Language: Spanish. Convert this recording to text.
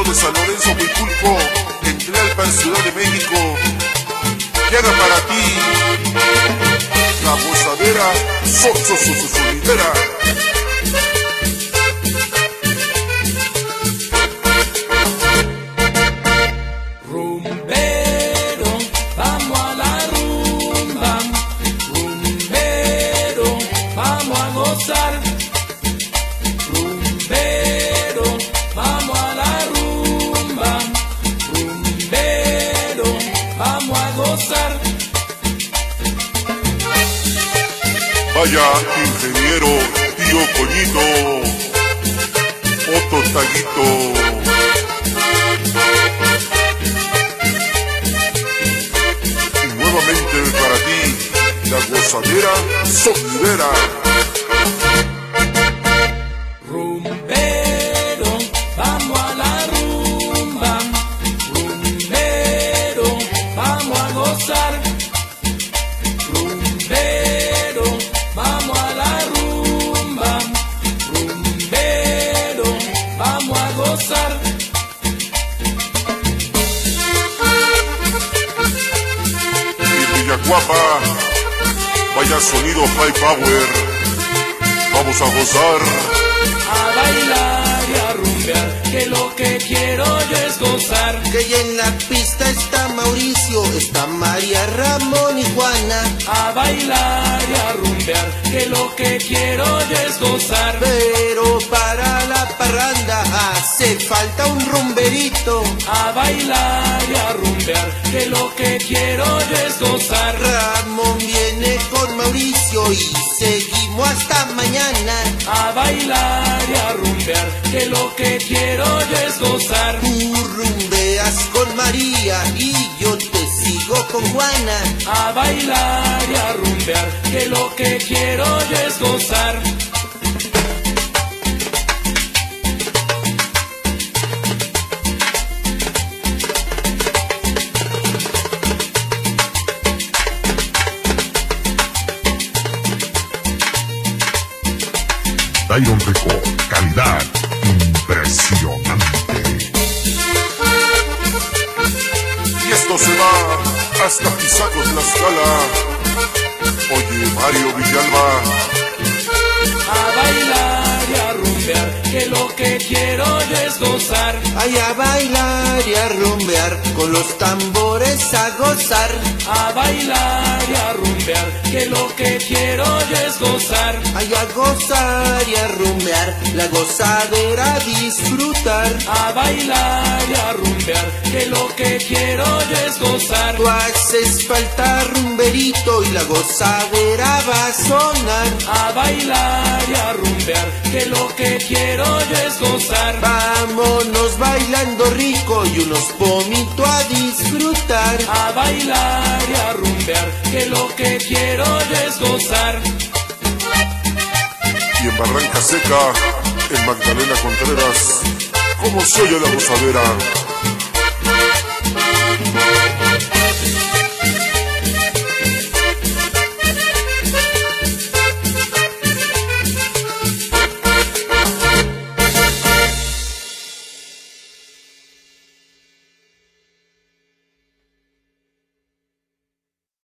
pueblo de San Lorenzo, Huipulco, en Tlalpan, Ciudad de México. Llega para ti la gozadera sonidera. Rumbero, vamos a la rumba. Rumbero, vamos a gozar. Rumbero, vamos a la rumba. Rumbero, vamos a gozar. Vaya ingeniero, tío Coñito, Otto Taguito. Y nuevamente para ti, la gozadera sonidera. Rumbero, vamos a la rumba. Rumbero, vamos a gozar. Rumbero, vamos a la rumba. Rumbero, vamos a gozar. Y Villacuapa, vaya sonido high power. Vamos a gozar. A bailar y a rumbear, que lo que quiero yo es gozar. Que ya en la pista está Mauricio, está María, Ramón y Juana. A bailar y a rumbear, que lo que quiero yo es gozar. Pero para la parranda hace falta un rumberito. A bailar y a rumbear, que lo que quiero yo es gozar. Ramón viene con Mauricio y seguimos hasta mañana. A bailar y a rumbear, que lo que quiero yo es gozar. Tú rumbeas con María y yo te sigo con Juana. A bailar y a rumbear, que lo que quiero yo es gozar. Dairon Record, calidad impresionante. Y esto se va hasta Pisaco, Tlaxcala. Oye, Mario Villalba. A bailar y a rumbear, que lo que quiero yo es gozar. Ay, a bailar y a rumbear, con los tambores a gozar. A bailar y a rumbear, que lo que quiero yo es gozar. Ay, a gozar y a rumbear, la gozadera a disfrutar. A bailar y a rumbear, que lo que quiero yo es gozar. Tú haces falta rumberito y la gozadera va a sonar. A bailar y a rumbear, que lo que quiero yo es gozar. Vámonos bailando rico y unos pomitos a disfrutar. A bailar y a rumbear, que lo que quiero yo es gozar. Y en Barranca Seca, en Magdalena Contreras, ¿cómo se oye la gozadera?